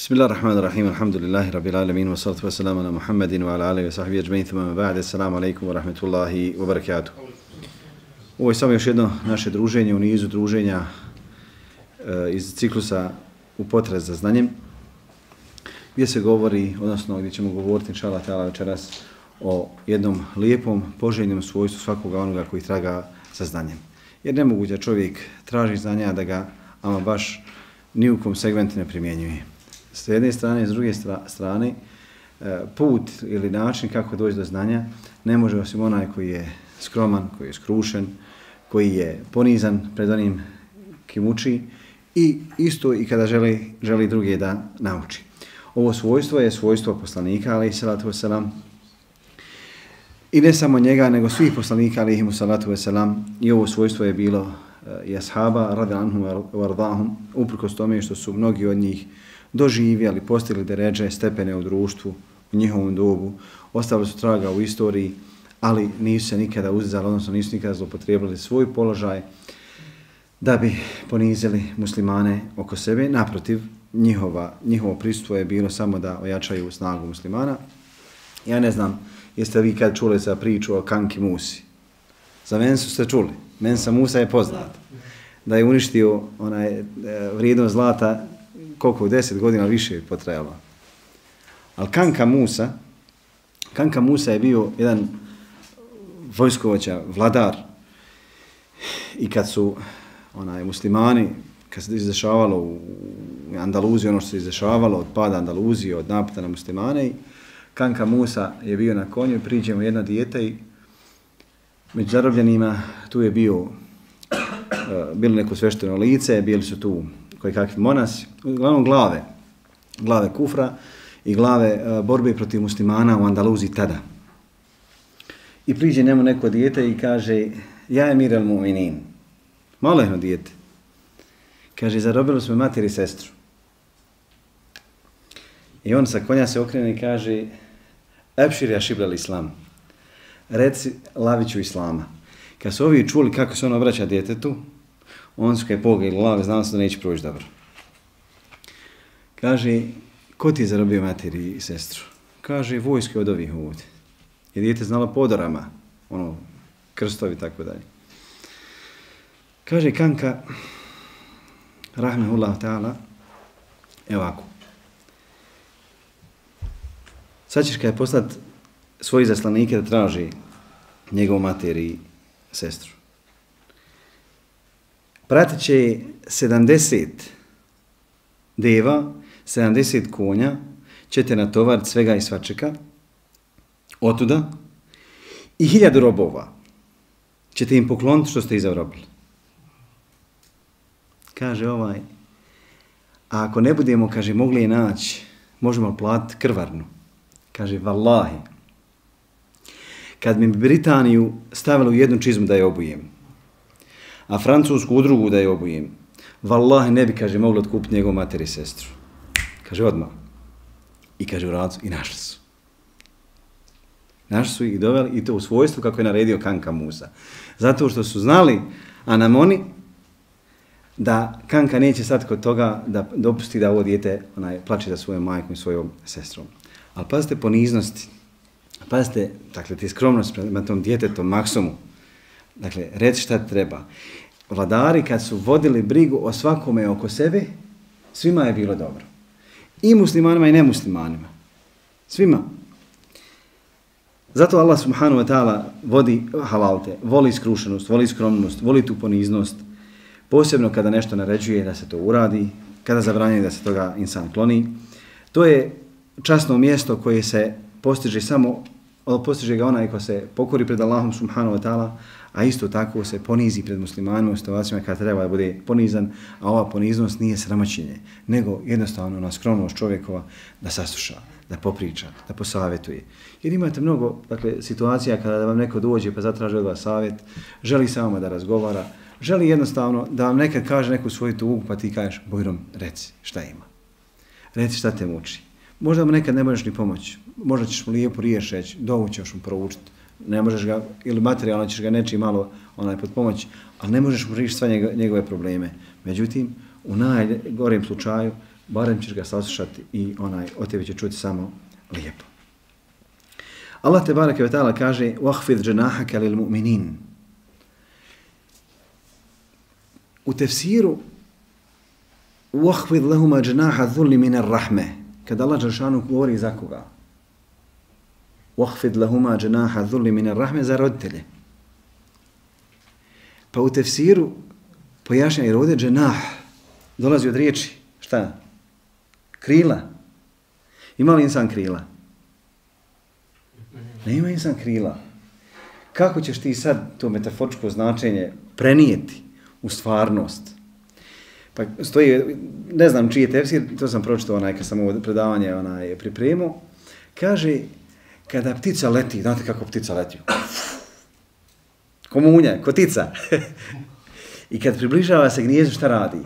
Bismillahirrahmanirrahim, alhamdulillahi rabbil alamin, wa salatu wa salamu ala Muhammedin wa ala alihi wa sahbihi ajma'in, thumma ba'de, assalamu alaikum wa rahmatullahi wa barakatuh. Ovo je samo još jedno naše druženje u nizu druženja iz ciklusa U potrazi za znanjem, gdje se govori, odnosno gdje ćemo govoriti inshallah ta'ala večeras o jednom lijepom, poželjnom svojstvu svakoga onoga koji traga za znanjem. Jer nemoguće da čovjek traži znanja da ga ama baš ni u kom segmentu ne primjenjuje. S jedne strane, s druge strane, put ili način kako doći do znanja ne može osim onaj koji je skroman, koji je skrušen, koji je ponizan pred onim kim uči i isto i kada želi druge da nauči. Ovo svojstvo je svojstvo poslanika, alejhi salatu vesselam, i ne samo njega, nego svih poslanika, alejhimu salatu vesselam, i ovo svojstvo je bilo i ashaba, radijallahu anhum wa ardahum, uprkos tome što su mnogi od njih doživjeli, postigli deredže, stepene u društvu, u njihovom dobu, ostavili su traga u istoriji, ali nisu se nikada uzdizali, odnosno nisu nikada zloupotrijebili svoj položaj da bi ponizili muslimane oko sebe. Naprotiv, njihovo prisustvo je bilo samo da ojačaju snagu muslimana. Ja ne znam, jeste vi kad čuli za priču o Kanki Musi? Za mene su se čuli. Mensa Musa je poznat. Da je uništio vrijednost zlata koliko 10 godina više je potrajalo. Ali Kanka Musa je bio jedan vojskovođa, vladar. I kad su muslimani, kad se izdešavalo u Andaluziji, ono što se izdešavalo od pada Andaluzije, od napada na muslimane, Kanka Musa je bio na konju, priđemo jedno dijete i među zarobljenima tu je bilo neko svešteno lice, bili su tu koji kakvi monasi, uglavnom glave kufra i glave borbe protiv muslimana u Andaluziji tada. I priđe njemu neko dijete i kaže: ja emir el mu'minin, malehno dijete. Kaže: zarobili smo materi i sestru. I on sa konja se okrene i kaže: ebšir ja šiblal islam, reci laviću islama. Kad su ovi čuli kako se on obraća djetetu, on su kaj pogledali glave, znao se da neće proći dobro. Kaže: ko ti je zarobio materi i sestru? Kaže: vojske od ovih ovdje. I dijete znalo podorama, krstovi, tako dalje. Kaže Kanka, rahmehullah ta'ala, evo ovako. Sad ćeš kaj poslati svoji zaslanike da traži njegovu materi i sestru. Pratit će 70 deva, 70 konja, ćete natovariti svega i svačega, otuda, i 1000 robova ćete im pokloniti što ste ih zarobili. Kaže a ako ne budemo, kaže, mogli je naći, možemo platiti krvarnu. Kaže, vallahi, kad mi Britaniju stavili u jednu čizmu da je obujem, a Francusku u drugu da je obujem, vallahi ne bi, kaže, mogli otkupiti njegovu materi i sestru. Kaže, odmah. I kaže, u radu, i našli su. Našli su ih doveli, i to u svojstvu kako je naredio Kanka Musa. Zato što su znali Anamoni da Kanka neće sad kod toga da dopusti da ovo dijete plače za svojom majkom i svojom sestrom. Ali pazite poniznosti, pazite, dakle, ti skromnost prema tom djetetom maksumu. Dakle, reci šta treba. Vladari kad su vodili brigu o svakome oko sebe, svima je bilo dobro. I muslimanima i nemuslimanima. Svima. Zato Allah subhanahu wa ta'ala voli skrušenost, voli skromnost, voli tu poniznost. Posebno kada nešto naređuje da se to uradi, kada zabranjuje da se toga insan kloni. To je časno mjesto koje se postiže ga onaj ko se pokori pred Allahom subhanahu wa ta'ala, a isto tako se ponizi pred muslimanima u situacijama kada treba da bude ponizan, a ova poniznost nije sramoćenje, nego jednostavno na skromnost čovjekova da sasluša, da popriča, da posavjetuje. Jer imate mnogo situacija kada vam neko dođe pa zatraži od vas savjet, želi sa vama da razgovara, želi jednostavno da vam nekad kaže neku svoju tugu pa ti kažeš: Bojrom, reci šta ima. Reci šta te muči. Možda mu nekad ne možeš ni pomoći. Možda ćeš mu lijepo riječ reći, dovu ćeš mu proučiti. Ne možeš ga, ili materijalno ćeš ga nečiji malo pod pomoć, ali ne možeš mu riješiti sve njegove probleme. Međutim, u najgorijem slučaju barem ćeš ga saslušati i od tebe će čuti samo lijepo. Allah te bareke ve ta'ala kaže وَحْفِذْ جَنَاحَكَ لِلْمُؤْمِنِينَ. U tefsiru وَحْفِذْ لَهُمَا جَنَاحَ الذُّلِّ مِنَ الرَّحْمَةِ. Kada Allah dželešanu govori za koga? وَحْفِذْ لَهُمَا جَنَاحَ الذُّلِّ مِنَ الرَّحْمَةِ, za roditelje. Pa u tefsiru pojašnja, jer ovdje dženah dolazi od riječi, šta? Krila. Ima li insan krila? Nema insan krila. Kako ćeš ti sad to metaforičko značenje prenijeti u stvarnost? Pa stoji, ne znam čiji je tefsir, to sam pročitao kad sam ovo predavanje pripremio, kaže, kada ptica leti, znate kako ptica leti? Ko munja, ko tica. I kad približava se gnijezdu, šta radi?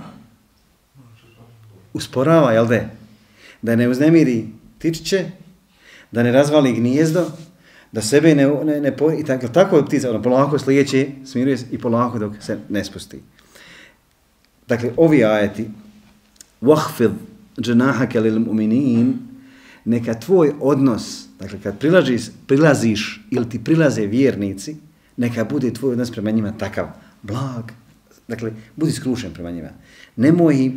Usporava, jel de? Da ne uznemiri tičiće, da ne razvali gnijezdo, da sebe ne i tako ptica, polako slijeće, smiruje se i polako dok se ne spusti. Dakle, ovi ajeti, وَحْفِذْ جَنَاحَكَ لِلْمُؤْمِنِينَ, neka tvoj odnos, dakle, kad prilaziš ili ti prilaze vjernici, neka bude tvoj odnos prema njima takav, blag, dakle, budi skrušen prema njima. Nemoj ih,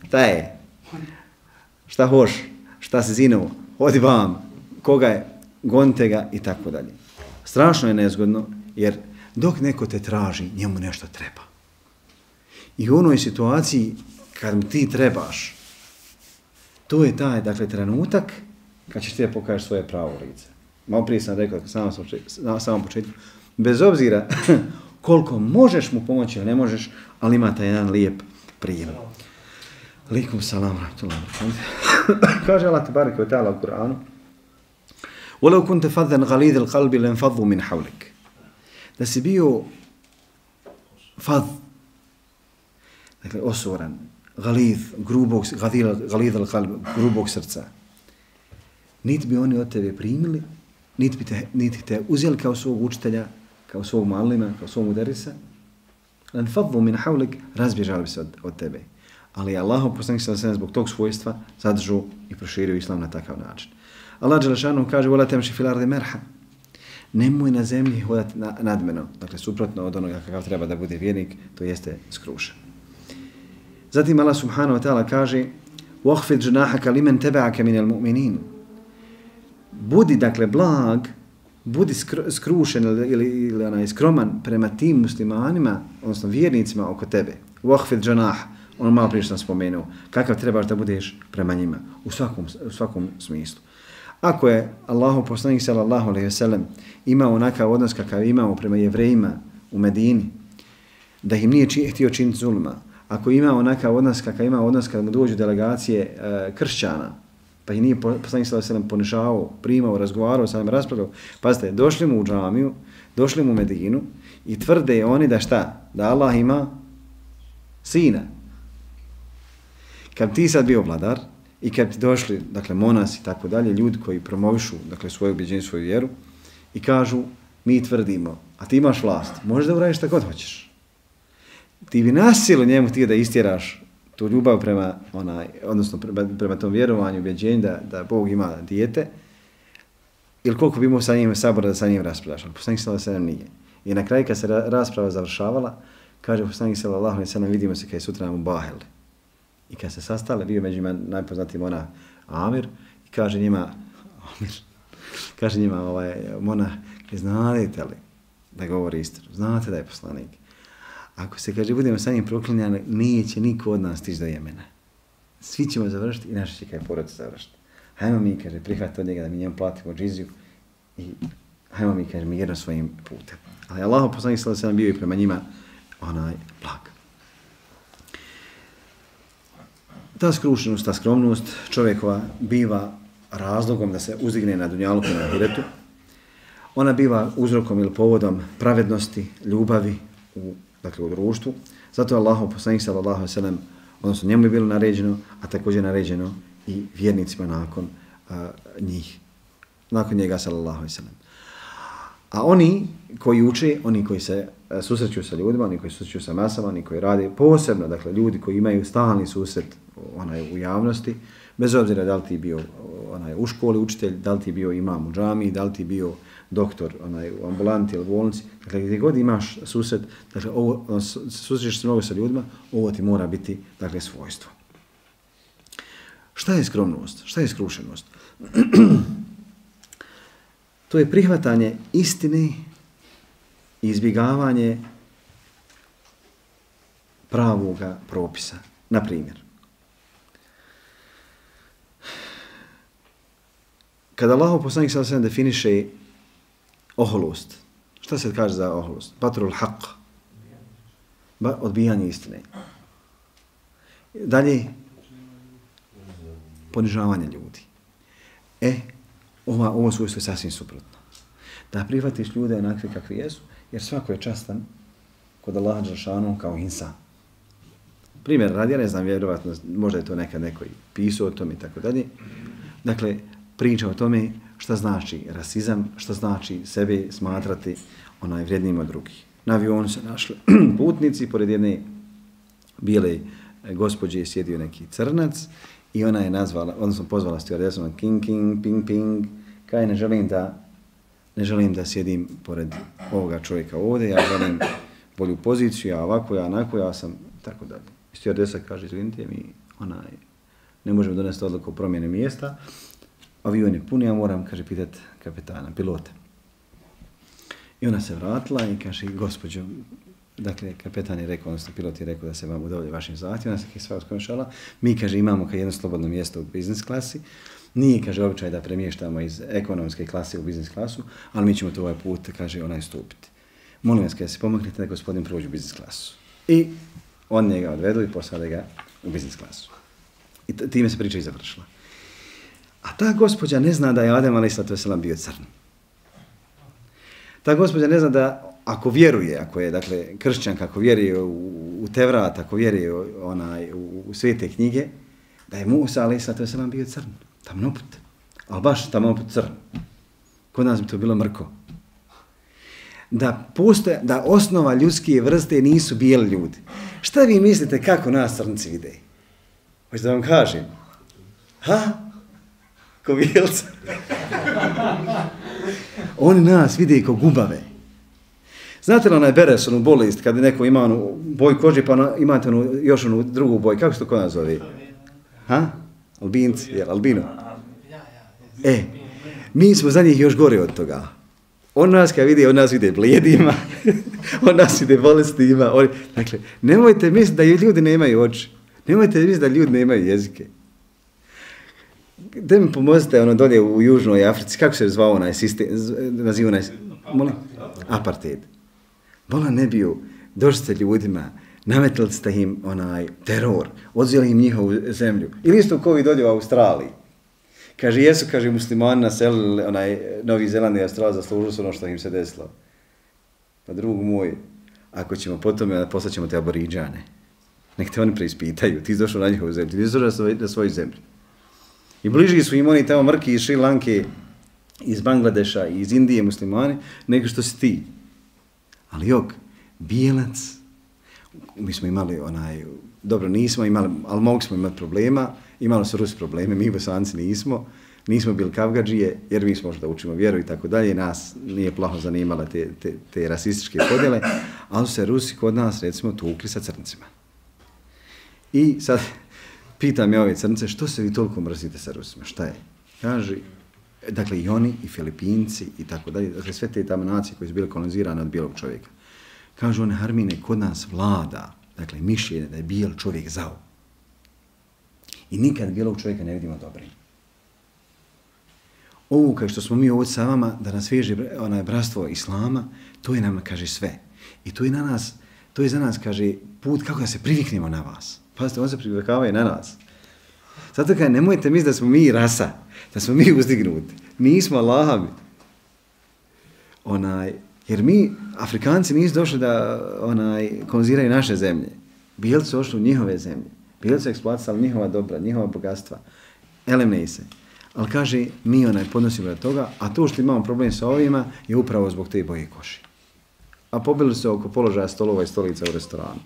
šta hoš, šta si zinuo, hodi vam, koga je, gonite ga i tako dalje. Strašno je nezgodno, jer dok neko te traži, njemu nešto treba. I u onoj situaciji, kad mu ti trebaš, to je taj, dakle, trenutak kad ćeš ti da pokažeš svoje pravo lice. Malo prije sam rekao, na samom početku, bez obzira koliko možeš mu pomoći ili ne možeš, ali ima taj jedan lijep prijem. Alikum salam, rahmatullahi wa barakatuh. Kaže Allah tebareke ve ta'ala u Kur'anu: وَلَوْ كُنْتَ فَظًّا غَلِيظَ الْقَلْبِ لَانْفَضُّوا مِنْ حَوْلِكَ. Da si bio fadh, dakle osoran, galidh, grubog srca, niti bi oni od tebe primili, niti te uzeli kao svog učitelja, kao svog malima, kao svog mudarisa, لَانْفَضُّوا مِنْ حَوْلِكَ, razbježali bi se od tebe. Ali Allahov poslanik sallallahu alejhi ve sellem zbog tog svojstva zadržao i proširio islam na takav način. Allah dželešanu kaže: "Wala tamshi fil ardi marha." Nemoj na zemlji hodati nadmeno, dakle suprotno od onoga kakav treba da bude vjernik, to jeste skrušen. Zatim Allah subhanahu wa ta'ala kaže: "Wahfid junahaka liman tabi'aka minal mu'minin." Budi, dakle, blag, budi skrušen ili skroman prema tim muslimanima, odnosno vjernicima oko tebe. Wahfid junah, ono malo prije što sam spomenuo, kakav trebaš da budeš prema njima, u svakom smislu. Ako je Allahov poslanik sallallahu alejhi ve sellem imao onakav odnos kakav imao prema Jevrejima u Medini, da im nije htio činiti zulma, ako ima onakav odnos kakav ima odnos kad mu dođu delegacije kršćana, pa ih nije poslanik sallallahu alejhi ve sellem ponižavao, primao, razgovarao sa njima, raspravljao, pazite, došli mu u džamiju, došli mu u Medinu i tvrde oni da šta? Da Allah ima sina. Kad ti sad bio vladar i kad ti došli, dakle, monasi i tako dalje, ljudi koji promovišu, dakle, svoje ubjeđenje, svoju vjeru i kažu, mi tvrdimo, a ti imaš vlast, možeš da uradiš šta god hoćeš. Ti bi nasilu njemu htio da istjeraš tu ljubav prema odnosno prema tom vjerovanju, ubjeđenju da Bog ima dijete, ili koliko bi imao sa njim sabora da sa njim raspravljaš, ali poslanik sallallahu alejhi ve sellem nije. I na kraju kad se rasprava završavala, kaže poslanik sallallahu alejhi ve sellem, vidimo se kad je sutra u Baheli. I kad se sastale, bio među njima najpoznatijim Amir, i kaže njima, Mona, znate li da govori istinu, znate da je poslanik. Ako se, kaže, budemo sa njim proklinjani, neće niko od nas stići do Jemena. Svi ćemo završiti i naši će kaj porodice završiti. Hajmo mi, kaže, prihvatiti od njega da mi njemu platimo džiziju i hajmo mi, kaže, mirno svojim putem. Ali Allah poslanik sallallahu alejhi ve sellem bio i prema njima blag. Ta skrušenost, ta skromnost čovjekova biva razlogom da se uzdigne na dunjaluku i na ahiretu. Ona biva uzrokom ili povodom pravednosti, ljubavi u društvu. Zato je Allahov poslanik sallallahu alejhi ve sellem, odnosno njemu je bilo naređeno, a također naređeno i vjernicima nakon njega sallallahu alejhi ve sellem. A oni koji uče, oni koji se susreću sa ljudima, oni koji susreću sa masama, oni koji rade posebno, dakle ljudi koji imaju stalni susret u javnosti, bez obzira da li ti bio u školi učitelj, da li ti bio imam u džamiji, da li ti bio doktor u ambulanti ili bolnici, dakle gdje god imaš susret, dakle susrećeš se mnogo sa ljudima, ovo ti mora biti dakle svojstvo. Šta je skromnost? Šta je skrušenost? To je prihvatanje istine i izbjegavanje pravoga propisa. Na primjer, kada Allahov poslanik sallallahu alejhi ve sellem definiše oholost, šta se kaže za oholost? Batrul haq, odbijanje istine. Dalje, ponižavanje ljudi. Ovo svojstvo je sasvim suprotno. Da prihvatiš ljude onakve kakvi jesu, jer svako je častan kod Allaha dželešanu kao insan. Primjer radi, ja ne znam, vjerovatno, možda je to nekad neko i pisao o tome i tako dalje. Dakle, priča o tome šta znači rasizam, šta znači sebe smatrati vrijednijim od drugih. Na avionu se našli putnici, pored jedne bijele gospođe sjedio neki crnac i ona je nazvala, odnosno pozvala stewardessu na king, king, ping, ping, kaj ne želim da sjedim pored ovoga čovjeka ovdje, ja želim bolju poziciju, ja ovako, ja onako, ja sam tako dalje. Stewardessa kaže, izvinite mi, ne možemo donesti odluku o promjene mjesta, avion je pun, ja moram, kaže, pitati kapetana, pilota. I ona se vratila i kaže, gospođo, dakle, kapetan je rekao, odnosno pilot je rekao da se vam udovolji vašim zahtjevima, da se sva uskonšala. Mi, kaže, imamo jedno slobodno mjesto u biznis klasi. Nije, kaže, običaj da premještamo iz ekonomske klase u biznis klasu, ali mi ćemo to ovaj put, kaže, stupiti. Molim vas, kada se pomaknete da gospodin prođe u biznis klasu. I on njega odvedu i posade ga u biznis klasu. I time se priča i završila. A ta gospođa ne zna da je Adem alejhiselatu vesselam bio crn. Ta gospođa ne zna da ako vjeruje, ako je dakle kršćanka, ako vjeruje u Tevrat, ako vjeruje u svete knjige, da je Musa alejhiselatu vesselam bio crn, tamnoput. Ali baš tamnoput crn. Kod nas bi to bilo mrko. Da osnova ljudske vrste nisu bijeli ljudi. Šta vi mislite kako nas crnci vide? Hoćete da vam kažem? Ko bijelca. Oni nas vide kao gubave. Znate li onaj beres, onu bolest, kada neko ima onu boj kože, pa imate još onu drugu boj, kako se to kod nas zove? Albinci, jel, albino? Mi smo za njih još gore od toga. On nas vide blijedima, on nas vide bolestima. Dakle, nemojte misliti da ljudi nemaju oči. Nemojte misliti da ljudi nemaju jezike. Da mi pomozite dolje u Južnoj Africi, kako se zvao onaj sistem, naziva onaj, molim? Apartheid. Bola ne bio, došli ste ljudima, nametili ste im teror, odzeli im njihovu zemlju. Ili isto kao i dolje u Australiji. Kaže, jesu, kaže, muslimani naselili Novi Zeland i Australiju, zaslužili su ono što im se desilo. Pa drug moj, ako ćemo potom, poslat ćemo te aboriđane. Nek te oni preispitaju, ti si došao na njihovu zemlju, ti si došao na svoju zemlju. I bliži su im oni tamo mrki iz Šri Lanke, iz Bangladeša, iz Indije muslimani, nego što si ti. Ali bijelac, mi smo imali dobro nismo imali, ali mogli smo imati problema, imali su Rusi probleme, mi Bosanci nismo bili kavgadžije, jer mi smo možda učimo vjeru i tako dalje, nas nije plaho zanimala te rasističke podjele, ali su se Rusi kod nas, recimo, tukli sa crncima. I sad, pitam ja ove crnce, što se vi toliko mrzite sa Rusima, šta je? Kaže, dakle, i oni, i Filipinci, i tako dalje, dakle, sve te tamo nacije koje su bile kolonizirane od bijelog čovjeka. Kažu one, Harmine, kod nas vlada, dakle, mišljenje da je bijel čovjek zao. I nikad bijelog čovjeka ne vidimo dobrim. Ovo, kao što smo mi ovdje sa vama, da nas veže bratstvo Islama, to je nam, kaže, sve. I to je za nas, kaže, put kako da se priviknemo na vas. Pazite, on se privikavaju na nas. Zato kaže, nemojte misliti da smo mi rasa, da smo mi uzdignuti. Mi smo Allahovi. Jer mi, Afrikanci, nisu došli da koloniziraju naše zemlje. Bijelci su došli u njihove zemlje. Bijelci su eksploatisali njihova dobra, njihova bogatstva. Elemnej se. Ali kaže, mi podnosimo od toga, a to što imamo problem sa ovima je upravo zbog te boje koši. A pobili se oko položaja stolova i stolica u restoranu.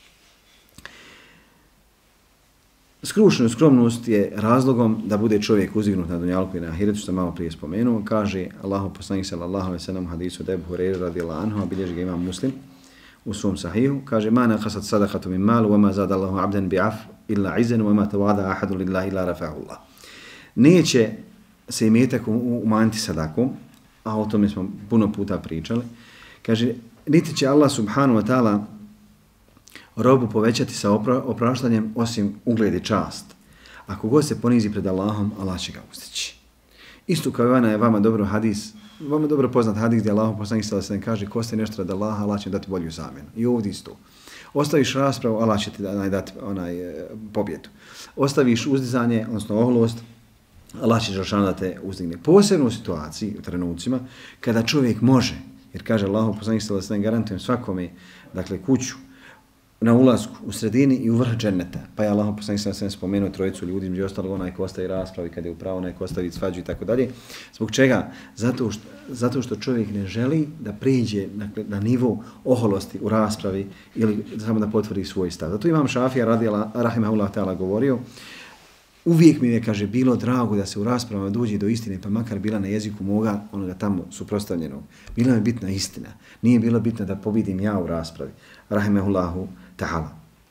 Skrušenu skromnost je razlogom da bude čovjek uzdignut na dunjalku i na ahiretu, što malo prije spomenuo. Kaže Allahu poslanik sallallahu alejhi ve sellem u hadisu od Ebu Hurajre radijallahu anhu, a bilježi ga Imam Muslim u svom sahihu, kaže ma naqasat sadaqatu min mal wa ma zada Allahu 'abdan bi'af illa 'izan wa ma tawada ahadun lillahi illa rafa'ahu Allah. Neće se imetak umanjiti sadakom, a o tome smo puno puta pričali. Kaže, niti će Allah subhanahu wa ta'ala robu povećati sa opraštanjem osim ugled i čast. Ako god se ponizi pred Allahom, Allah će ga uzdići. Isto kao je vama dobro poznat hadis gdje Allah poslanik sallallahu alejhi ve sellem kaže ko ste nešto radi Allaha, Allah će dati bolju zamjenu. I ovdje isto. Ostaviš raspravu, Allah će ti dati pobjedu. Ostaviš uzdizanje, odnosno oholost, Allah će da te uzdigne. Posebno u situaciji, u trenucima, kada čovjek može, jer kaže Allah poslanik sallallahu alejhi ve sellem garantujem svakome, dakle kuću, na ulasku, u sredini i u vrh dženneta. Pa je Allah poslanik sallallahu alejhi ve sellem spomenuo trojicu ljudi, među ostalog onaj ko ostavi raspravi kad je upravo, onaj ko ostavi svađu i tako dalje. Zbog čega? Zato što čovjek ne želi da priđe na nivo oholosti u raspravi ili samo da potvrdi svoj stav. Zato Imam Šafija rahimahullah ta'ala govorio, uvijek mi je, kaže, bilo drago da se u raspravama dođe do istine, pa makar bila na jeziku moga, onoga tamo suprotstavljenog. Bila je bitna istina. Nije bilo bitno da pobidim ja u raspravi. Rahimahullahu ta'ala.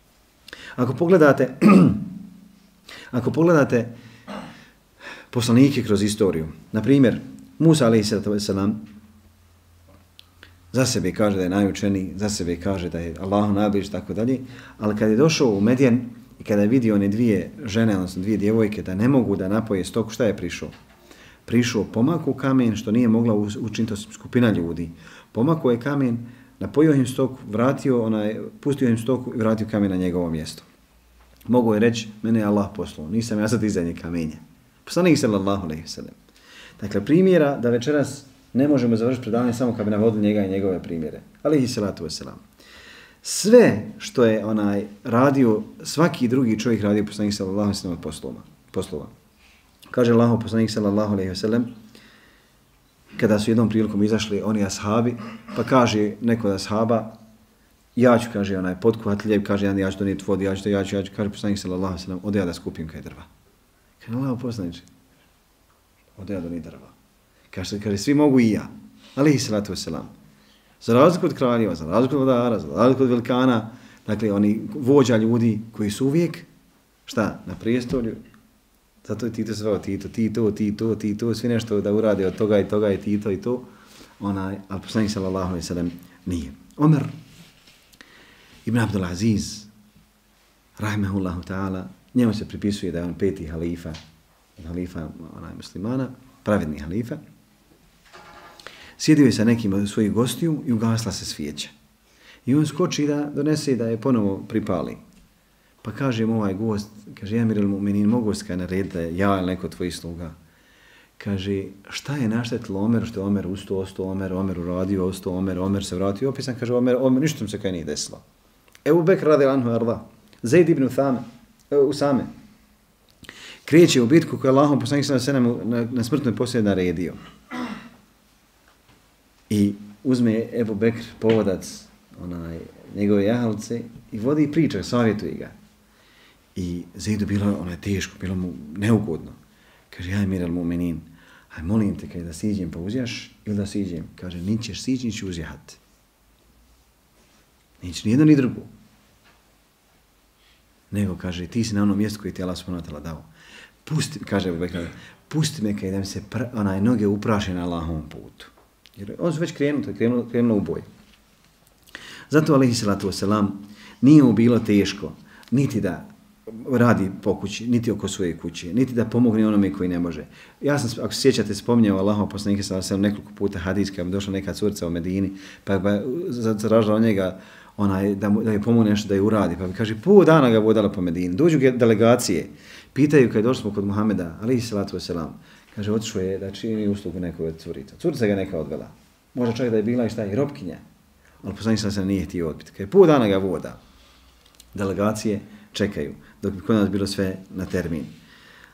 Ako pogledate poslanike kroz istoriju, na primjer, Musa a.s. za sebe kaže da je najučeniji, za sebe kaže da je Allahu najbliži, tako dalje, ali kad je došao u Medjen i kada je vidio one dvije žene, odnosno dvije djevojke, da ne mogu da napoje stoku, šta je prišao? Prišao pomaku kamen, što nije mogla učiniti skupina ljudi. Pomakao je kamen, napojio im stoku, pustio im stoku i vratio kamen na njegovo mjesto. Mogu je reći, mene je Allah poslao, nisam ja sad izdanje kamenja. Poslanik sallallahu alejhi ve sellem. Dakle, primjera da večeras ne možemo završiti predavanje samo kad bi navodili njega i njegove primjere. Alejhi salatu vesselam. Sve što je radio, svaki drugi čovjek radio poslanik sallallahu alejhi ve sellem od poslova. Kaže Allahu poslanik sallallahu alejhi ve sellem, kada su jednom prilikom izašli oni ashabi, pa kaže neko od ashaba, ja ću, kaže, potkuhat lijep, kaže, ja ću donijeti vodu, ja ću, kaže poslanik sallallahu alejhi ve sellem, ode ja da skupim kaj drva. Kaže, Allahu poslaniče, ode ja donijeti drva. Kaže, svi mogu i ja. Alejhi salatu vesselam. Za razliku od kraljeva, za razliku od vladara, za razliku od velikana, dakle, oni vođa ljudi koji su uvijek, šta, na prijestolju, zato je Tito zvao Tito, svi nešto da urade od toga i Tito i to, ali poslanik sallallahu alejhi ve sellem nije. Omer ibn Abdul Aziz, rahimahullahu ta'ala, njemu se pripisuje da je on peti halifa muslimana, pravedni halifa. Sjedio je sa nekim od svojih gostiju i ugasla se svijeća. I on skoči da donese da je ponovo pripali. Pa kaže mu ovaj gost, kaže, ja Amirul Mu'minin, mogu se narediti da ja ili neko tvojih sluga. Kaže, šta je naštetilo Omeru, što je Omer ostao Omer uradio, Omer se vratio, opisan, kaže, Omer, ništa mu se kaj nije desilo. Ebu Bekr radijallahu arda, Zaid ibn Usame, kreće u bitku koju je Allahom poslanik sallallahu alejhi ve sellem na smrtnoj posjedi naredio. I uzme Ebu Bekr povodac njegove jahalice i vodi i priča, savjetuje ga. I Zaidu bilo teško, bilo mu neugodno. Kaže, ja Amirul Mu'minin, aj molim te kaj da siđem pa uzjaš ili da siđem. Kaže, nićeš siđi, nići uzjahat. Nići ni jedno ni drugo. Nego, kaže, ti si na onom mjestu koji ti Allah subhanahu wa ta'ala dao. Kaže Ebu Bekr, pusti me kaj da mi se noge upraše na Allahovom putu. Jer on su već krenulo u boj. Zato, alejhi salatu vesselam, nije mu bilo teško niti da radi po kući, niti oko svoje kuće, niti da pomogne onome koji ne može. Ja sam, ako se sjećate, spominjao Allahov poslanika sallallahu alejhi ve sellem nekoliko puta hadis kad mi došla neka curica u Medini, pa zatražila od njega da je pomogne nešto da je uradi. Pa mi kaže, pol dana ga vodala po Medini. Dođu delegacije, pitaju kad došli smo kod Muhameda, alejhi salatu vesselam, kaže, otišao je da čini uslugu nekoj od curica. Curica ga neka odvela. Možda čak da je bila i robkinja. Ali poslanik sallallahu alejhi ve sellem nije htio odbiti. Kaže, pol dana ga voda. Delegacije čekaju, dok bi kod nas bilo sve na termin.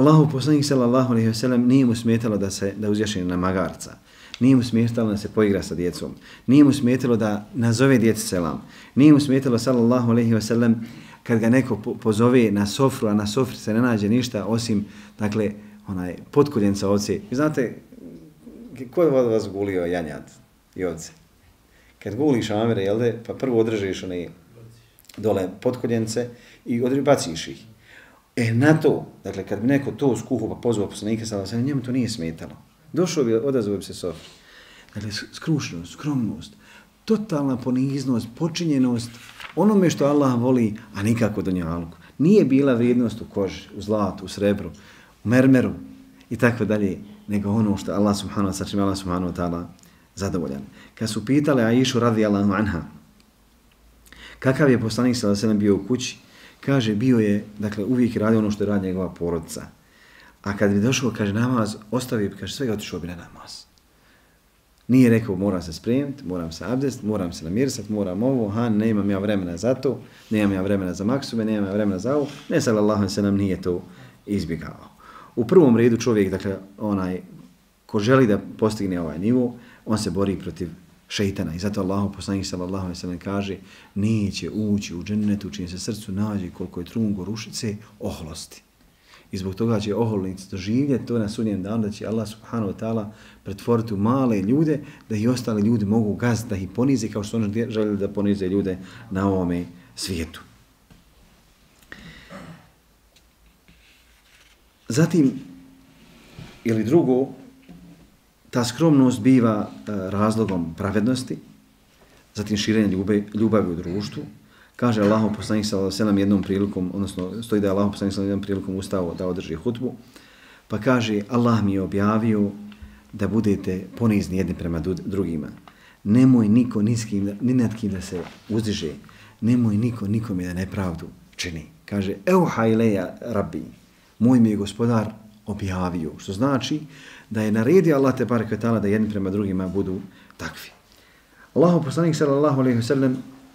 Allahu poslanik sallallahu alejhi ve sellem nije mu smetalo da uzjaši na magarca. Nije mu smetalo da se poigra sa djecom. Nije mu smetalo da nazove djeci selam. Nije mu smetalo sallallahu alejhi ve sellem kad ga neko pozove na sofru, a na sofri se ne nađe ništa osim, dakle, potkoljenca ovce. Vi znate, ko je vas gulio janjad i ovce? Kad guliš amere, jel de, pa prvo odrežeš dole potkoljence i baciš ih. Na to, dakle, kad bi neko to skuhu pa pozvao poslanika sallallahu alejhi ve sellem, njemu to nije smetalo. Došao bi, odazvao bi se sofri. Dakle, skrušenost, skromnost, totalna poniznost, počinjenost, onome što Allah voli, a nikako dunjaluku. Nije bila vrijednost u koži, u zlatu, u srebru, u mermeru i tako dalje, nego ono što Allah subhanahu wa ta'ala zadovoljan. Kad su pitali Aishu radijallahu anha, kakav je poslanik sallallahu alejhi ve sellem bio u kući, kaže, bio je, dakle, uvijek radio ono što je radi njegova porodica. A kad bi došao, kaže, namaz, ostavio bi, kaže, svega otišao bi na namaz. Nije rekao, moram se spremiti, moram se abdest, moram se namirsati, moram ovo, nemam ja vremena za to, nemam ja vremena za maksume, nemam ja vremena za ovo. Ne, sallallahu alejhi ve sellem nije to izbjegavao. U prvom redu čovjek, dakle, ko želi da postigne ovaj nivo, on se bori protiv šeitana. I zato Allahu poslanik sallallahu alejhi ve sellem kaže, neće ući u džennetu čim se srcu nađe koliko je trungo rušice oholosti. I zbog toga će oholnici doživjeti to na sudnjem danu, da će Allah subhanahu wa ta'ala pretvoriti u male ljude, da i ostali ljudi mogu gaziti, da ih ponize kao što oni željeli da ponize ljude na ovome svijetu. Zatim, ili drugo, ta skromnost biva razlogom pravednosti, zatim širenje ljubavi u društvu. Kaže Allahu poslanik sallallahu alejhi ve sellem jednom prilikom, odnosno stoji da je Allahu poslanik sallallahu alejhi ve sellem jednom prilikom ustao da održi hutbu, pa kaže, Allah mi je objavio da budete ponizni jedni prema drugima. Nemoj niko ni nad kim da se uzdiže, nemoj niko nikome da nepravdu čini. Kaže, euha ileja rabbi, moj mi je gospodar objavio, što znači da je naredio Allah te bareke ve taala da jedni prema drugima budu takvi. Allahu poslanik sallallahu alejhi ve sellem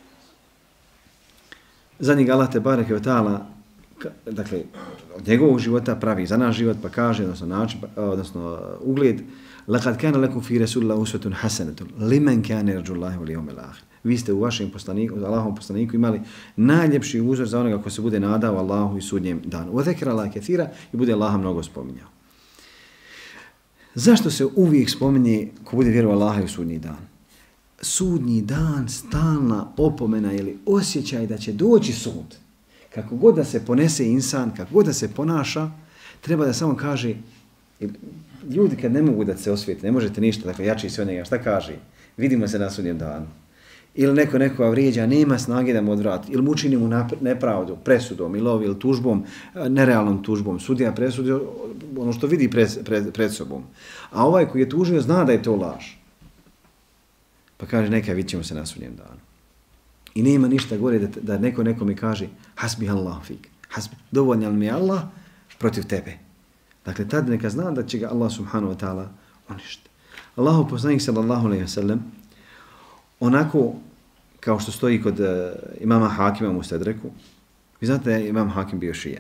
za njega Allah te bareke ve taala, dakle, od njegovog života pravi za naš život, pa kaže, odnosno ugled, laqad kana lakum fi rasulillahi uswatun hasanatun liman kana yarjullaha wal yawmal akhir. Vi ste u vašem poslaniku, Allahovom poslaniku imali najljepši uzor za onoga ko se bude nadao Allahu i sudnjem danu. Wa dhakara Allaha kathira, i bude Allaha mnogo spominjao. Zašto se uvijek spominje ko bude vjerovao Allaha i u sudnji dan? Sudnji dan, stalna opomena ili osjećaj da će doći sud. Kako god da se ponese insan, kako god da se ponaša, treba da samo kaže, ljudi kad ne mogu da se osvijete, ne možete ništa, dakle jači se od njega, šta kaže? Vidimo se na sudnjem danu. Ili neko nekoga vrijeđa, nema snage da mu odvrati, ili mu učini mu nepravdu, presudom, ili tužbom, nerealnom tužbom. Sudija presudi ono što vidi pred sobom. A ovaj koji je tužio zna da je to laž. Pa kaže, neka vidit ćemo se na sudnjem danu. I nema ništa gore da neko nekome kaže, hasbi Allah fik, dovoljan mi je Allah protiv tebe. Dakle, tad neka zna da će ga Allah subhanahu wa ta'ala uništiti. Allahu poslanik sallallahu alejhi ve sellem, onako kao što stoji kod imama Hakima u Mustedreku, vi znate da je imam Hakim bio šija.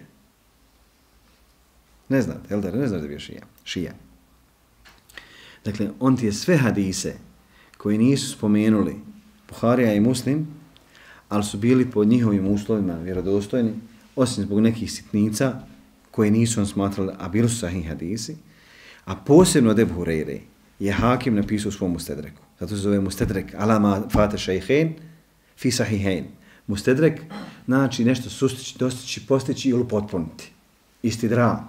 Ne znate, jel da? Ne znate da je bio šija. Dakle, on ti je sve hadise koji nisu spomenuli Buharija i Muslim, ali su bili pod njihovim uslovima vjerodostojni, osim zbog nekih sitnica koje nisu on smatrali, a bili su sahih hadisi, a posebno od Ebu Hureyre je Hakim napisao u svom Mustedreku. Zato se zove Mustedrek alama fate šejhein fi sahihain. Mustedrek znači nešto sustići, dostići, postići ili potpuniti. Isti drag.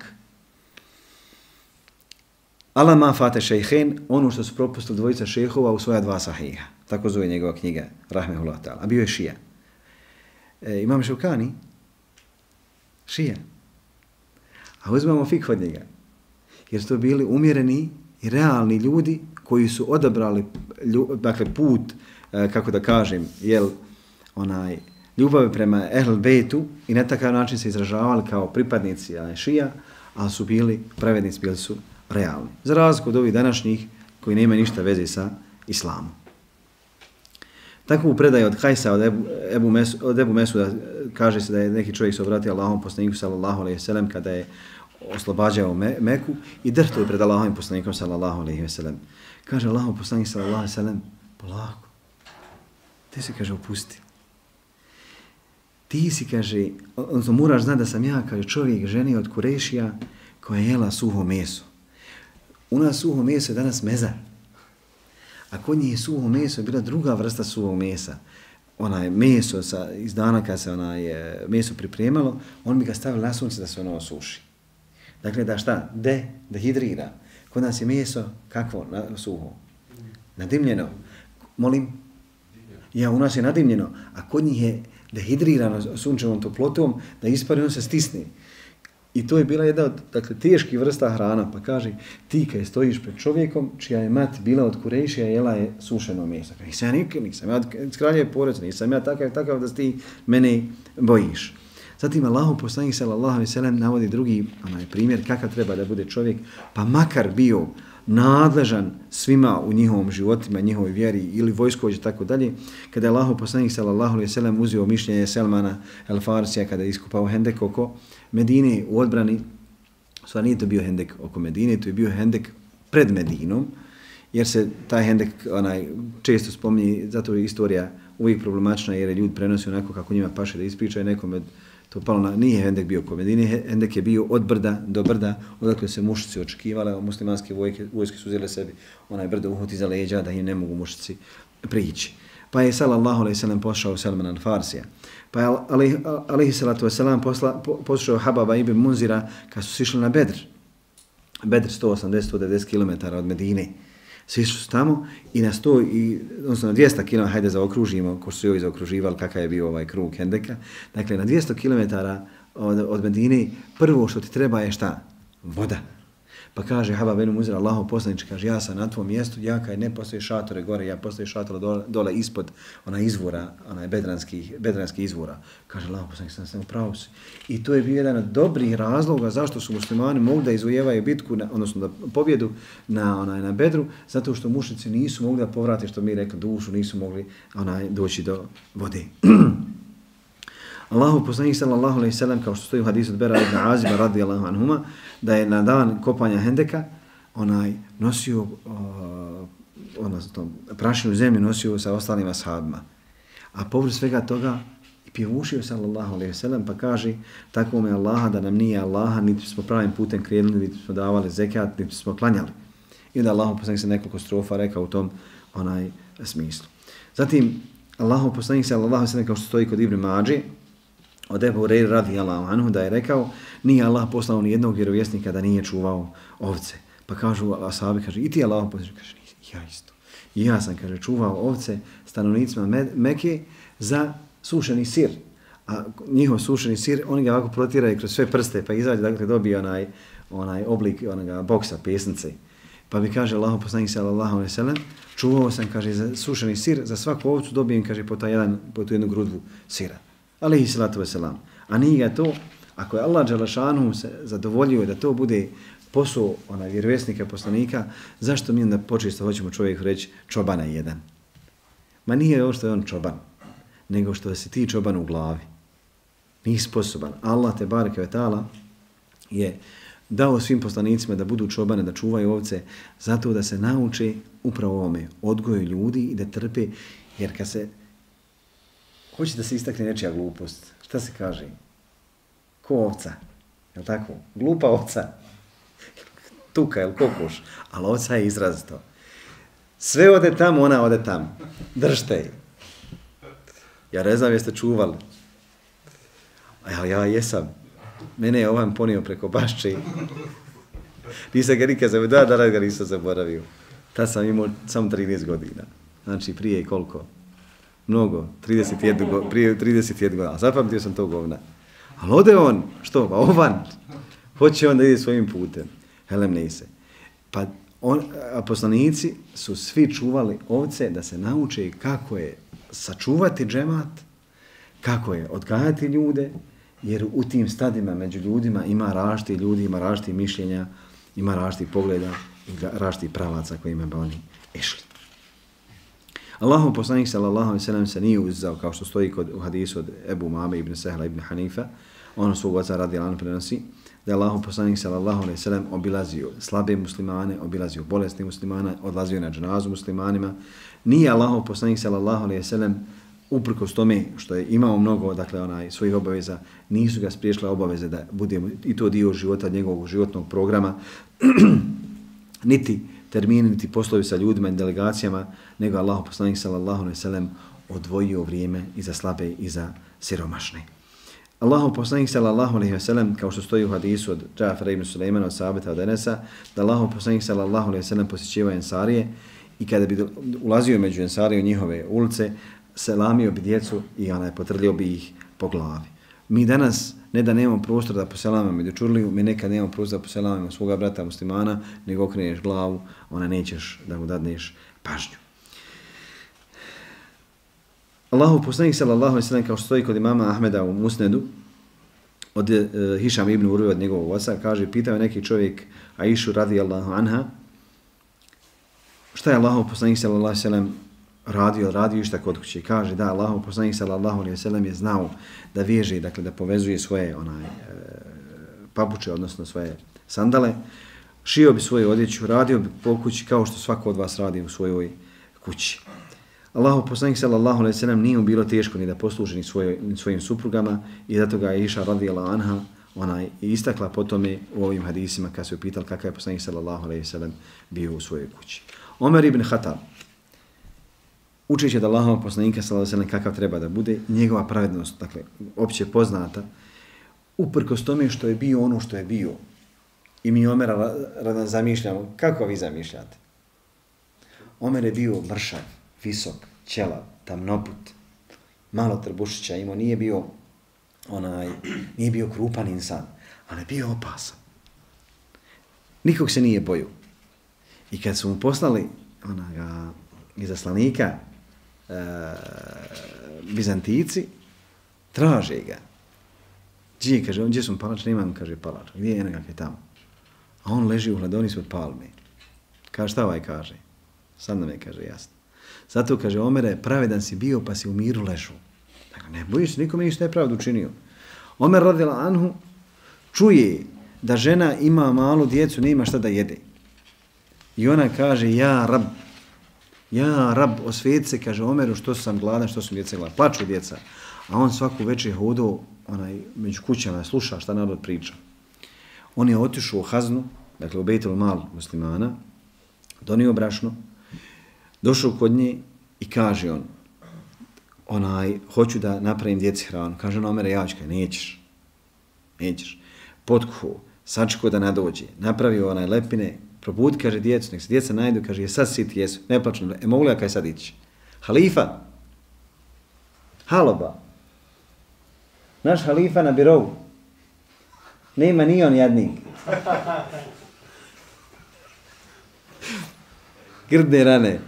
Alama fate šejhein, ono što su propustili dvojica šejhova u svoja dva sahiha. Tako zove njegova knjiga, rahmehullah ta'ala. A bio je šija. Imam Ševkani, šija. A uzmemo fik od njega. Jer su to bili umjereni i realni ljudi koji su odabrali dakle, put, kako da kažem, ljubav prema Ehl Bejtu i na takav način se izražavali kao pripadnici šija, ali su bili pravednici, bili su realni. Za razliku od ovih današnjih koji nemaju ništa veze sa islamom. Tako u predaju od Kajsa, od Ebu Mesuda, kaže se da je neki čovjek se obratio Allahom poslaniku sallallahu alejhi ve sellem kada je oslobađao Meku i drhto je pred Allahovim poslanikom sallallahu alejhi ve sellem. Kaže Allahov poslanik sallallahu alejhi ve sellem, polako, ti se, kaže, opusti. Ti si, kaže, odnosno moraš znati da sam ja, kaže, čovjek ženi od Kurešija koja je jela suho meso. U nas suho meso je danas meza. A kod njih suho meso je bila druga vrsta suhog mesa. Onaj meso iz dana kada se meso pripremalo, on bi ga stavili na sunce da se ono osuši. Dakle, da šta? Dehidrira. Kod nas je meso kakvo? Suho. Nadimljeno. Molim? Ja, u nas je nadimljeno. A kod njih je dehidrirano sunčevom toplotom, da ispari, on se stisne. I to je bila jedna od, dakle, teških vrsta hrana. Pa kaže, ti kad stojiš pred čovjekom, čija je mati bila od Kurešija, jela je sušeno meso. Nisam ja od kraljeve porodice, nisam ja takav da ti mene bojiš. Zatim Allahov poslanik sallallahu alejhi ve sellem navodi drugi primjer kakav treba da bude čovjek, pa makar bio nadležan svima u njihovom životima, njihovoj vjeri ili vojskovođi tako dalje, kada je Allahov poslanik sallallahu alejhi ve sellem uzeo mišljenje Selmana el Farsija kada je iskopao hendek oko Medine u odbrani, stvar nije to bio hendek oko Medine, to je bio hendek pred Medinom, jer se taj hendek često spominje, zato je istorija uvijek problematična jer je ljudi prenosi onako kako njima paše da ispričaju nekome. To palo na, nije hendek bio oko Medine, hendek je bio od brda do brda, odakle se mušici očekivale, muslimanske vojske su uzele sebi onaj brdo uhoti za leđa da im ne mogu mušici prići. Pa je sallallahu alejhi ve sellem pošao Selman al-Farsija. Pa je alejhi salatu vesselam pošao Hababa ibn Munzira kad su sišli na Bedr. Bedr 180-190 km od Medine. Svi su tamo i na 200 km, hajde zaokružimo, ko su joj zaokruživali kakav je bio ovaj krug hendeka. Dakle, na 200 km od Medine prvo što ti treba je šta? Voda. Pa kaže Habab ibn Munzir, Allahov poslaniče, kaže, ja sam na tvom mjestu, ja kaj ne postoji šatore gore, ja postoji šatore dole ispod izvora, bedranskih izvora. Kaže Allahov poslaniče, sam upravo si. I to je bio jedan od dobrih razloga zašto su muslimani mogli da izvojevaju bitku, odnosno da pobjedu na Bedru, zato što mušnici nisu mogli da povrate, što mi rekli, dušu, nisu mogli doći do vode. Allahov poslanik sallallahu alejhi ve sellem, kao što stoji u hadisu od Bera ibn Aziba radijallahu anhuma, da je na dan kopanja hendeka nosio prašinu zemlju nosio sa ostalim ashabima. A povrh svega toga i pjevušio sallallahu alejhi ve sellem, pa kaže, tako me Allaha da nam nije Allaha, niti smo pravim putem krenuli, niti smo davali zekat, niti smo klanjali. I da Allahov poslanik se nekoliko strofa rekao u tom smislu. Zatim Allahov poslanik sallallahu alejhi ve sellem, kao što stoji kod Ibn Mađe, od Ebu Hurajre radijallahu anhu, da je rekao, nije Allah poslao ni jednog vjerovjesnika da nije čuvao ovce. Pa kažu ashabi, kaže, i ti Allah poslao, kaže, ja isto. I ja sam, kaže, čuvao ovce stanovnicima Mekke za sušeni sir. A njihov sušeni sir, oni ga ovako protiraju kroz sve prste, pa izađe, dakle, dobije onaj oblik onoga boksa, pesnice. Pa bi, kaže Allah poslanik sallallahu alejhi ve sellem, čuvao sam, kaže, za sušeni sir, za svaku ovcu dobijem, kaže, po tu jednu grudvu sira. Alejhi salatu vesselam. A nije ga to, ako je Allah dželešanu se zadovoljio da to bude posao vjerovjesnika, poslanika, zašto mi onda počesto hoćemo čovjeku reći čobana jedan? Ma nije ovo što je on čoban, nego što si ti čoban u glavi. Nisi sposoban. Allah te bareke ve taala je dao svim poslanicima da budu čobane, da čuvaju ovce, zato da se nauče upravo ovome, odgoju ljudi i da trpe, jer kad se hoće da se istakne nečija glupost. Šta se kaže? Ko ovca. Je li tako? Glupa ovca. Tuka, je li kokoš? Ali ovca je izrazito. Sve ode tamo, ona ode tamo. Držte je. Ja ne znam jeste čuvali. Ja jesam. Mene je ovan ponio preko bašče. Nisam ga nikad zaboravio. Da ga nisam zaboravio. Tad sam imao samo 13 godina. Znači prije koliko? Mnogo, 31 godina, zapamtio sam to govna. Ali ode on, što, ovan, hoće on da ide svojim putem, helem ne se. Pa poslanici su svi čuvali ovce da se nauče kako je sačuvati džemat, kako je odgajati ljude, jer u tim stadima među ljudima ima različiti ljudi, ima različiti mišljenja, ima različiti pogleda i različiti pravaca kojima bi oni išli. Allahov poslanik sallallahu alejhi ve sellem se nije uzdao, kao što stoji u hadisu od Ebu Umame ibn Sehla ibn Hanifa, on svog oca radijallahu anhu prenosi, da je Allahov poslanik sallallahu alejhi ve sellem obilazio slabe muslimane, obilazio bolesne muslimane, odlazio na dženazu muslimanima. Nije Allahov poslanik sallallahu alejhi ve sellem uprkos tome što je imao mnogo, dakle, svojih obaveza, nisu ga spriječile obaveze da bude i to dio života, njegovog životnog programa, niti termini, niti poslovi sa ljudima i delegacijama, nego Allahov poslanik sallallahu alejhi ve sellem odvojio vrijeme i za slabe i za siromašne. Allahov poslanik sallallahu alejhi ve sellem, kao što stoji u hadisu od Džafara ibn Sulejmana od Sabita od Enesa, da Allahov poslanik sallallahu alejhi ve sellem posjećivao Ensarije i kada bi ulazio među Ensarije u njihove ulice, selamio bi djecu i potrljio bi ih po glavi. Mi danas ne da nemamo prostora da poselamamo među čurliju, mi nekad nemamo prostora da poselamamo svoga brata muslimana, nego okreneš glavu, nećeš da mu dadneš pažnju. Allahov poslanik sallallahu alejhi ve sellem, kao što stoji kod imama Ahmeda u Musnedu, od Hišam ibn Urve, od njegovog oca, kaže, pitao je neki čovjek Aishu radijallahu anha, šta je Allahov poslanik sallallahu alejhi ve sellem radio išta kod kuće. Kaže da Allahov poslanik sallallahu alejhi ve sellem je znao da veže, dakle da povezuje svoje papuče, odnosno svoje sandale, šio bi svoju odjeću, radio bi po kući kao što svako od vas radi u svojoj kući. Allahov poslanik sallallahu alejhi ve sellem nije bilo teško ni da posluži ni svojim suprugama i zato ga je Iša radijallahu anha istakla potome u ovim hadisima kad se upitali kakav je poslanik sallallahu alejhi ve sellem bio u svojoj kući. Omer ibn Khattab, učeći od Allahovog poslanika sallallahu alejhi ve sellem kakav treba da bude, njegova pravednost, dakle, opće poznata, uprkos tome što je bio ono što je bio. I mi Omera zamišljamo, kako vi zamišljate? Omer je bio mršav, visok, ćelav, tamnoput, malo trbušića imao, nije bio krupan insan, ali je bio opasan. Nikog se nije bojio. I kad su mu poslali izaslanika, Bizantici, traže ga. Gdje su palač? Nemam, kaže, palač. Gdje je nekak je tamo? A on leži u hladovnici od palme. Kaže, šta ovaj kaže? Sad nam je, kaže, jasno. Zato, kaže, Omere, pravedan si bio pa si u miru ležu. Dakle, ne bojiš se, nikome ništa nepravdu učinio. Omer radijallahu anhu čuje da žena ima malu djecu, nema šta da jede. I ona kaže, ja rab, osvijeti se, kaže Omeru, što sam gladan, što su djeca gladan. Plaču djeca. A on svaku večer hodao među kućama, sluša šta narod priča. On je otišao u Haznu, dakle u Bejtul Mal muslimana, donio brašno, došao kod nje i kaže on, hoću da napravim djeci hranu. Kaže on, Omere, jačka, nećeš. Potkuhu, sačko da nadođe, napravio lepine, probudi, kaže, djecu, nek se djeca najdu, kaže, je sad siti, jesu, ne plaću, mogu li ja kaj sad ići? Halifa, haloba, naš halifa na birovu, nema ni on jadnik. Grdne rane.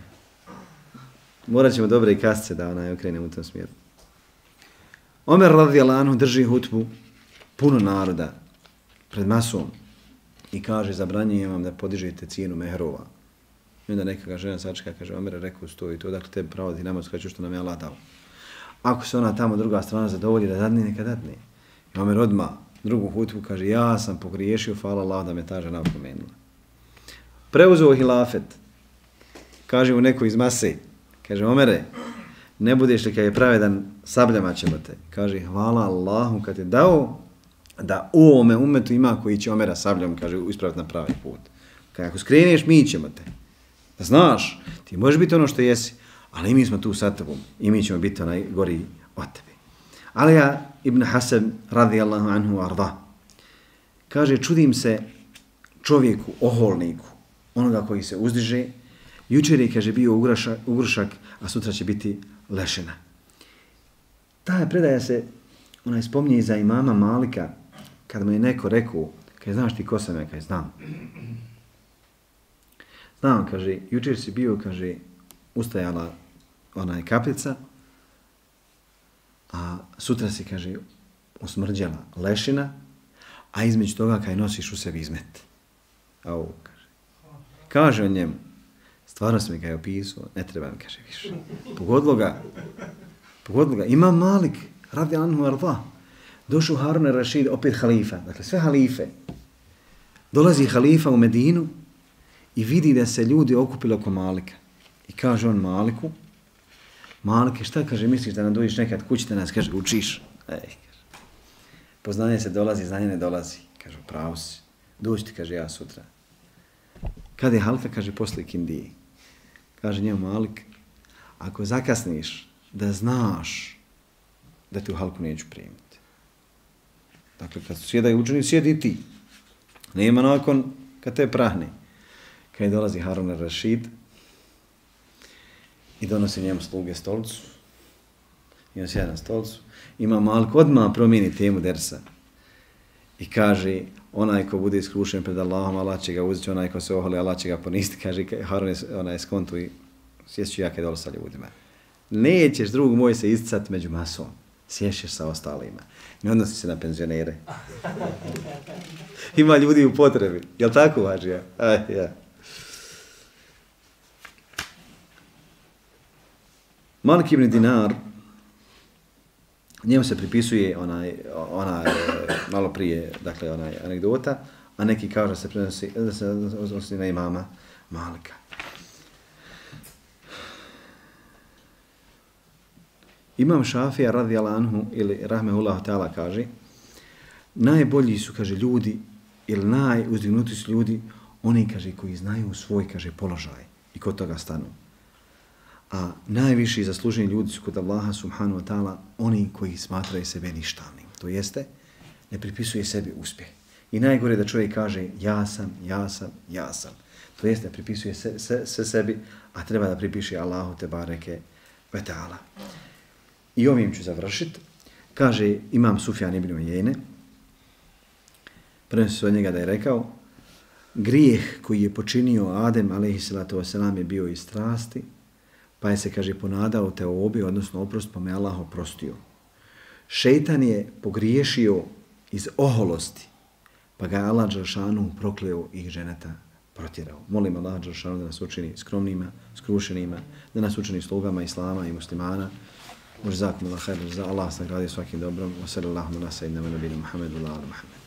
Morat ćemo dobre kasce da okrenemo u tom smjeru. Omer radijallahu anhu drži hutbu, puno naroda, pred masom, i kaže, zabranjujem vam da podižete cijenu mehrova. I onda neka žena sačeka, kaže, Omer, rekao stoji to, dakle, tebi pravo ti namaz, kaže, što nam je Allah dao. Ako se ona tamo druga strana zadovolji da dadne, neka dadne. I Omer odmah drugu hutbu kaže, ja sam pogriješio, hvala Allah da me ta žena opomenula. Preuzeo hilafet, kaže u neko iz mase, kaže, Omere, ne budeš li kad je pravedan, sabljama ćemo te. Kaže, hvala Allahu kad je dao da u ovome umetu ima koji će Omera sabljom, kaže, ispraviti na pravi put. Kaže, ako skreneš, mi ćemo te. Da znaš, ti možeš biti ono što jesi, ali mi smo tu sa tobom i mi ćemo biti gori od tebe. Alija ibn Hasan radijallahu anhu arda kaže, čudim se čovjeku, oholniku, onoga koji se uzdiže, jučer je, kaže, bio ugrušak, a sutra će biti lešina. Ta predaja se, spominje za imama Malika, kad mu je neko rekao, kaže, znaš ti ko sam ja, kaže, znam. Znam, kaže, jučer si bio, kaže, ustajala kaplica, a sutra si, kaže, usmrđala lešina, a između toga kaj nosiš u sebi izmet. A ovo, kaže. Kaže on njemu, stvarno sam mi ga je opisao, ne treba mi, kaže, više. Pogodilo ga, Imam Malik, radi anhu arda, Došao Harun al-Rašid, opet halifa, dakle sve halife. Dolazi halifa u Medinu i vidi da se ljudi okupili oko Malika. I kaže on Maliku, Malike, šta kaže, misliš da nam dođeš nekad kući da nas, kaže, učiš? Kaže. Poznanje se dolazi, znanje ne dolazi. Kaže, pravo si. Dođi ti, kaže, ja sutra. Kada je halka, kaže, posle kindiji. Kaže njemu Malik, ako zakasniš da znaš da te u halku neću primiti. Dakle, kad sjedaju učeni, sjedi i ti. Nema nakon kad te prahne. Kad dolazi Harun al-Rašid i donosi njemu sluge stolicu, i on sjeda na stolicu, ima Malik odmah promijeni temu dersa i kaže, onaj ko bude iskrušen pred Allahom, Allah će ga uzeti, onaj ko se oholi, Allah će ga ponisti, kaže Harun onaj skontu i sješću ja kad dole sa ljudima. Nećeš, drug moj, se isticati među masom. Sješćeš sa ostalima. Ne odnosi se na penzionere. Ima ljudi u potrebi. Jel tako, Hadžija? Ja. Malik ibn Dinar, njemu se pripisuje ona malo prije, dakle, onaj anegdota, a neki kažu da se prenosi, da se odnosi na imama Malika. Imam Šafija radijallahu anhu ili rahmehullahu ta'ala kaže, najbolji su, kaže, ljudi ili najuzdignuti su ljudi, oni, kaže, koji znaju svoj, kaže, položaj i kod toga stanu. A najviši zasluženi ljudi su kod Allaha subhanahu wa ta'ala oni koji smatraju sebe ništavnim. To jeste, ne pripisuje sebi uspjeh. I najgore da čovjek kaže ja sam. To jeste, ne pripisuje sve sebi, a treba da pripiše Allahu te bareke ve ta'ala. I ovim ću završiti. Kaže imam Sufjan ibn Ujejne, prenosi se od njega da je rekao, grijeh koji je počinio Adem alejhiselatu vesselam je bio iz strasti, pa je se, kaže, ponadao teobi, odnosno oprost, pa me Allah oprostio. Šejtan je pogriješio iz oholosti, pa ga je Allah dželešanu prokleo i ženeta protjerao. Molim Allah dželešanu da nas učini skromnima, skrušenima, da nas učini slugama Islama i muslimana. Užzakum Allah khair, za Allah se nagradio svakim dobrom. Wa sallallahu ala sayyidina Muhammedu wa ala Muhammed.